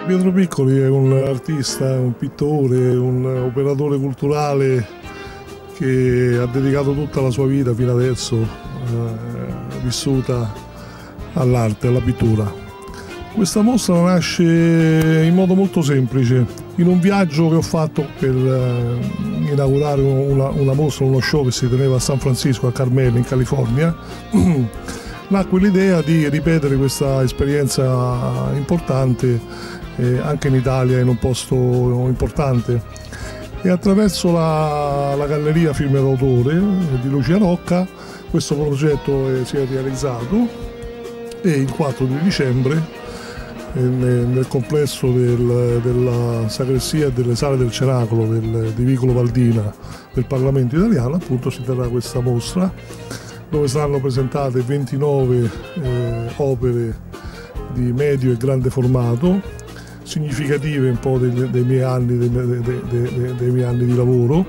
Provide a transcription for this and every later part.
Pietro Piccoli è un artista, un pittore, un operatore culturale che ha dedicato tutta la sua vita fino adesso vissuta all'arte, alla pittura. Questa mostra nasce in modo molto semplice, in un viaggio che ho fatto per inaugurare una mostra, uno show che si teneva a San Francisco, a Carmel, in California. Nacque l'idea di ripetere questa esperienza importante anche in Italia, in un posto importante, e attraverso la Galleria Film e Autore di Lucia Rocca questo progetto si è realizzato, e il 4 di dicembre nel complesso della sagrestia e delle sale del cenacolo di Vicolo Valdina del Parlamento italiano appunto si terrà questa mostra, dove saranno presentate 29 opere di medio e grande formato, significative un po' dei miei anni di lavoro,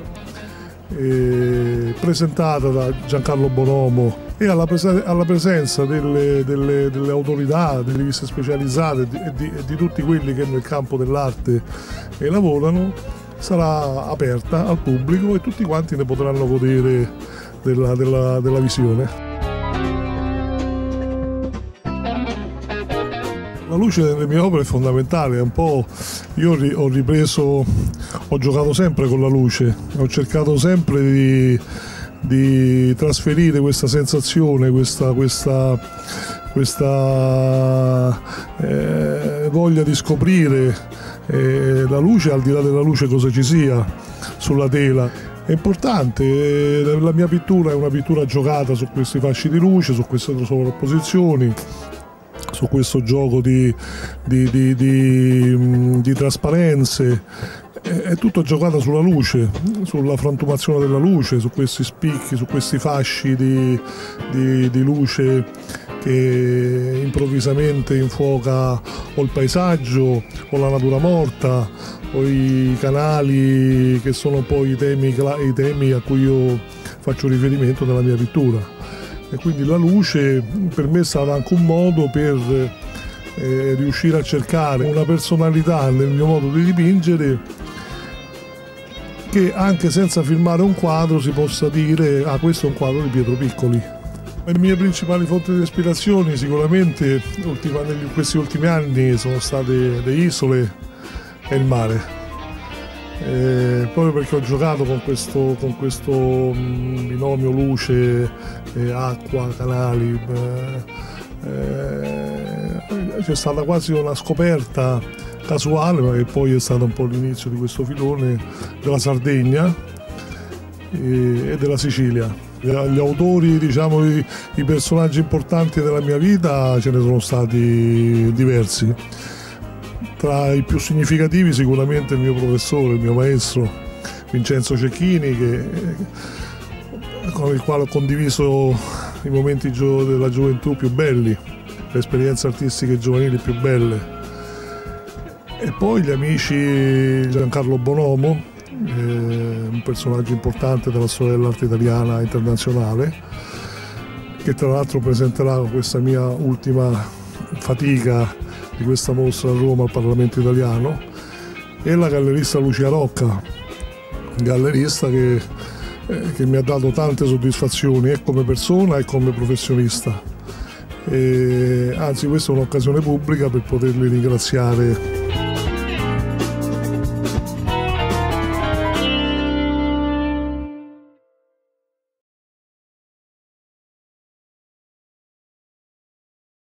presentata da Giancarlo Bonomo, e alla presenza delle autorità, delle riviste specializzate e di tutti quelli che nel campo dell'arte lavorano, sarà aperta al pubblico e tutti quanti ne potranno godere della visione. La luce nelle mie opere è fondamentale, io ho giocato sempre con la luce, ho cercato sempre di trasferire questa sensazione, questa voglia di scoprire la luce, al di là della luce cosa ci sia sulla tela. È importante, la mia pittura è una pittura giocata su questi fasci di luce, su queste sovrapposizioni, su questo gioco di trasparenze. È tutto giocato sulla luce, sulla frantumazione della luce, su questi spicchi, su questi fasci di luce che improvvisamente infuoca o il paesaggio o la natura morta o i canali, che sono poi i temi a cui io faccio riferimento nella mia pittura. E quindi la luce per me è stato anche un modo per riuscire a cercare una personalità nel mio modo di dipingere, che anche senza filmare un quadro si possa dire questo è un quadro di Pietro Piccoli. Le mie principali fonti di ispirazione sicuramente in questi ultimi anni sono state le isole e il mare, proprio perché ho giocato con questo binomio luce, acqua, canali. C'è stata quasi una scoperta casuale, ma che poi è stato un po' l'inizio di questo filone, della Sardegna e della Sicilia. Gli autori, diciamo, i personaggi importanti della mia vita ce ne sono stati diversi. Tra i più significativi sicuramente il mio professore, il mio maestro Vincenzo Cecchini, con il quale ho condiviso i momenti della gioventù più belli, le esperienze artistiche giovanili più belle. E poi gli amici Giancarlo Bonomo, un personaggio importante della storia dell'arte italiana internazionale, che tra l'altro presenterà questa mia ultima fatica di questa mostra a Roma al Parlamento italiano, e la gallerista Lucia Rocca, gallerista che mi ha dato tante soddisfazioni come persona e come professionista. Anzi, questa è un'occasione pubblica per poterli ringraziare